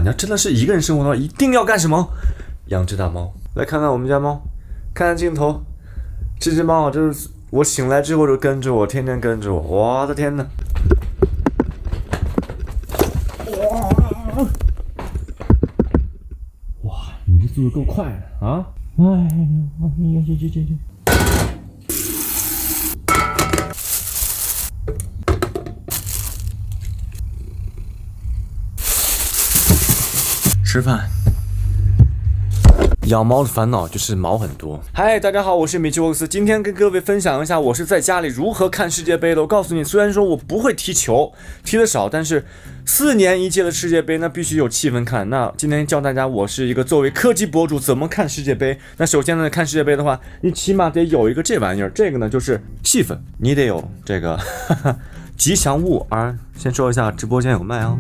你要真的是一个人生活的话，一定要干什么？养只大猫。来看看我们家猫，看看镜头，这只猫啊，就是我醒来之后就跟着我，天天跟着我。我的天哪！哇，你这速度够快的啊！哎呀，这。吃饭。养猫的烦恼就是毛很多。嗨，大家好，我是米奇沃克斯，今天跟各位分享一下我是在家里如何看世界杯的。我告诉你，虽然说我不会踢球，踢得少，但是4年一届的世界杯那必须有气氛看。那今天教大家，我是一个作为科技博主怎么看世界杯。那首先呢，看世界杯的话，你起码得有一个这玩意儿，这个呢就是气氛，你得有这个吉祥物啊。先说一下，直播间有卖啊。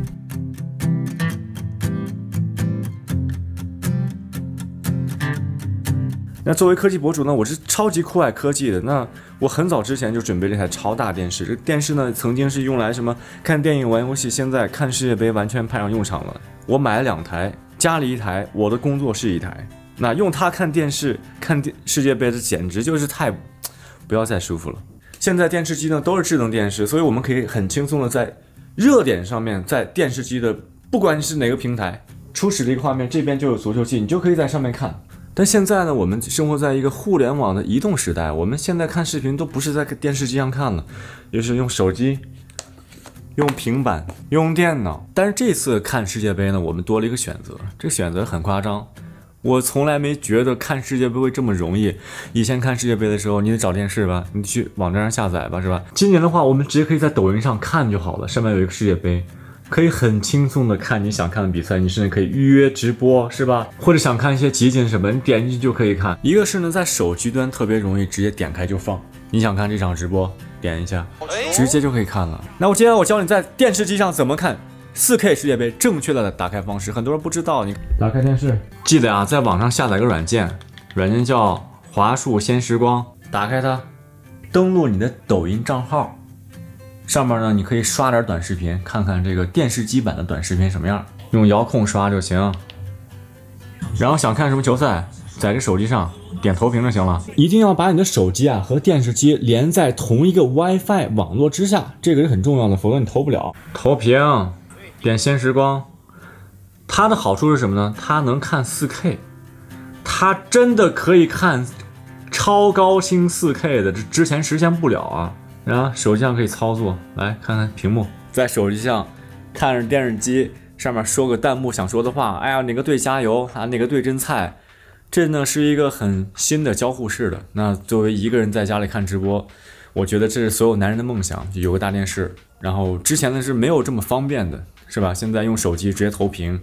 那作为科技博主呢，我是超级酷爱科技的。那我很早之前就准备了一台超大电视，这电视呢曾经是用来什么看电影、玩游戏，现在看世界杯完全派上用场了。我买了2台，家里1台，我的工作室1台。那用它看电视、看世界杯的简直就是太不要再舒服了。现在电视机呢都是智能电视，所以我们可以很轻松的在热点上面，在电视机的不管是哪个平台初始的一个画面，这边就有足球机，你就可以在上面看。但现在呢，我们生活在一个互联网的移动时代，我们现在看视频都不是在电视机上看了，也是用手机、用平板、用电脑。但是这次看世界杯呢，我们多了一个选择，这个选择很夸张。我从来没觉得看世界杯会这么容易。以前看世界杯的时候，你得找电视吧，你去网站上下载吧，是吧？今年的话，我们直接可以在抖音上看就好了，上面有一个世界杯。可以很轻松的看你想看的比赛，你甚至可以预约直播，是吧？或者想看一些集锦什么，你点进去就可以看。一个是呢，在手机端特别容易直接点开就放，你想看这场直播，点一下，直接就可以看了。那我今天我教你在电视机上怎么看4K 世界杯正确的打开方式，很多人不知道。你打开电视，记得啊，在网上下载个软件叫华数鲜时光，打开它，登录你的抖音账号。上面呢，你可以刷点短视频，看看这个电视机版的短视频什么样，用遥控刷就行。然后想看什么球赛，在这手机上点投屏就行了。一定要把你的手机啊和电视机连在同一个 WiFi 网络之下，这个是很重要的，否则你投不了。投屏，点鲜时光，它的好处是什么呢？它能看4K， 它真的可以看超高清4K 的，这之前实现不了啊。然后手机上可以操作，来看看屏幕，在手机上看着电视机上面说个弹幕想说的话，哎呀哪个队加油啊，哪个队真菜，这呢是一个很新的交互式的。那作为一个人在家里看直播，我觉得这是所有男人的梦想，就有个大电视。然后之前呢是没有这么方便的，是吧？现在用手机直接投屏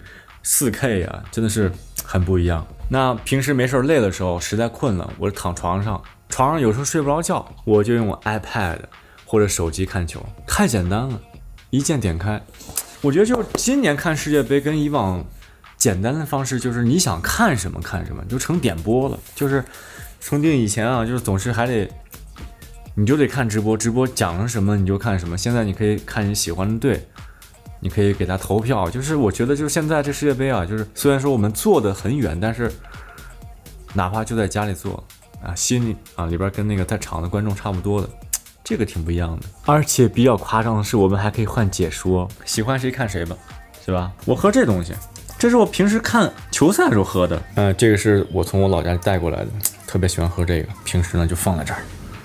4K 啊，真的是很不一样。那平时没事累的时候，实在困了，我就躺床上有时候睡不着觉，我就用我 iPad 或者手机看球，太简单了，一键点开。我觉得就是今年看世界杯跟以往简单的方式，就是你想看什么看什么，就成点播了。就是曾经以前啊，就是总是还得你就得看直播，直播讲了什么你就看什么。现在你可以看你喜欢的队，你可以给他投票。就是我觉得就是现在这世界杯啊，就是虽然说我们坐得很远，但是哪怕就在家里做啊，心里啊里边跟那个在场的观众差不多的，这个挺不一样的。而且比较夸张的是，我们还可以换解说，喜欢谁看谁吧，是吧？我喝这东西，这是我平时看球赛的时候喝的，这个是我从我老家带过来的，特别喜欢喝这个，平时呢就放在这儿。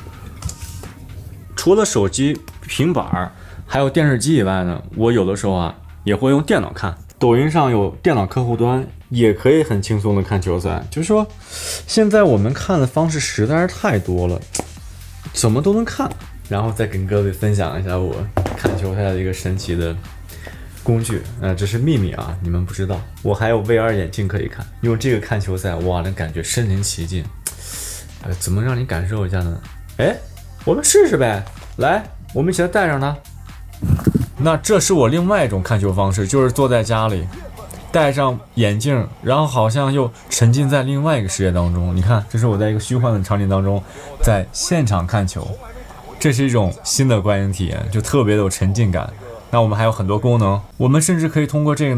除了手机、平板还有电视机以外呢，我有的时候啊也会用电脑看。抖音上有电脑客户端，也可以很轻松的看球赛。就是说，现在我们看的方式实在是太多了，怎么都能看。然后再跟各位分享一下我看球赛的一个神奇的工具，这是秘密啊，你们不知道。我还有 VR 眼镜可以看，用这个看球赛，哇，那感觉身临其境。怎么让你感受一下呢？哎，我们试试呗，来，我们一起来戴上它。那这是我另外一种看球方式，就是坐在家里戴上眼镜，然后好像又沉浸在另外一个世界当中。你看，这是我在一个虚幻的场景当中在现场看球，这是一种新的观影体验，就特别的有沉浸感。那我们还有很多功能，我们甚至可以通过这个呢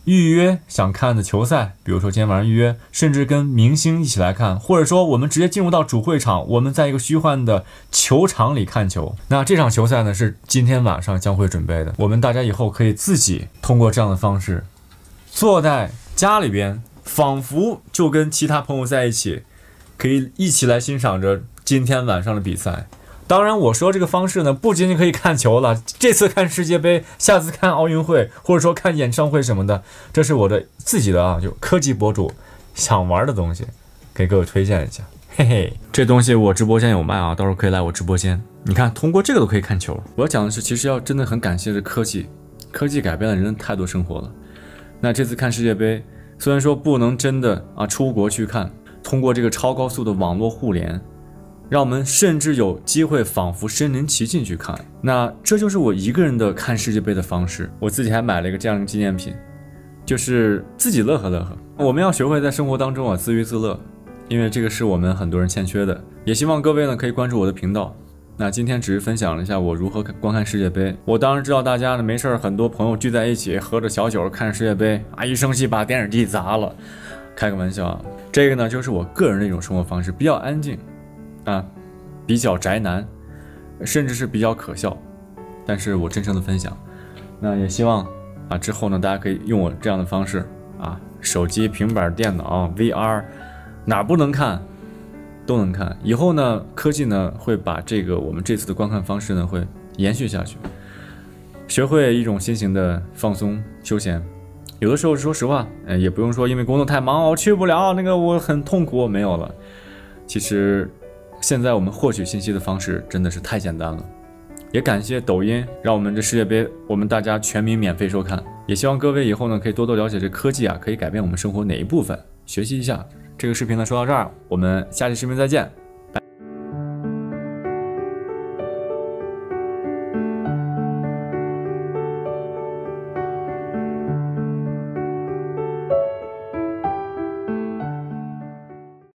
预约想看的球赛，比如说今天晚上预约，甚至跟明星一起来看，或者说我们直接进入到主会场，我们在一个虚幻的球场里看球。那这场球赛呢是今天晚上将会准备的，我们大家以后可以自己通过这样的方式，坐在家里边，仿佛就跟其他朋友在一起，可以一起来欣赏着今天晚上的比赛。当然我说这个方式呢，不仅仅可以看球了，这次看世界杯，下次看奥运会，或者说看演唱会什么的，这是我的自己的就科技博主想玩的东西，给各位推荐一下。嘿嘿，这东西我直播间有卖啊，到时候可以来我直播间。你看，通过这个都可以看球了。我要讲的是，其实要真的很感谢这科技，科技改变了人太多生活了。那这次看世界杯，虽然说不能真的出国去看，通过这个超高速的网络互联，让我们甚至有机会仿佛身临其境去看。那这就是我一个人的看世界杯的方式。我自己还买了一个这样的纪念品，就是自己乐呵乐呵。我们要学会在生活当中自娱自乐，因为这个是我们很多人欠缺的。也希望各位呢可以关注我的频道。那今天只是分享了一下我如何观看世界杯。我当然知道大家呢没事很多朋友聚在一起喝着小酒看世界杯一生气把电视机砸了，开个玩笑。这个呢就是我个人的一种生活方式，比较安静比较宅男，甚至是比较可笑，但是我真诚的分享。那也希望之后呢大家可以用我这样的方式手机、平板电脑、VR 哪不能看都能看。以后呢科技呢会把我们这次的观看方式呢会延续下去，学会一种新型的放松休闲。有的时候说实话也不用说因为工作太忙我去不了，那个我很痛苦，没有了。其实现在我们获取信息的方式真的是太简单了，也感谢抖音让我们这世界杯我们大家全民免费收看。也希望各位以后呢可以多多了解这科技可以改变我们生活哪一部分，学习一下。这个视频呢说到这儿，我们下期视频再见。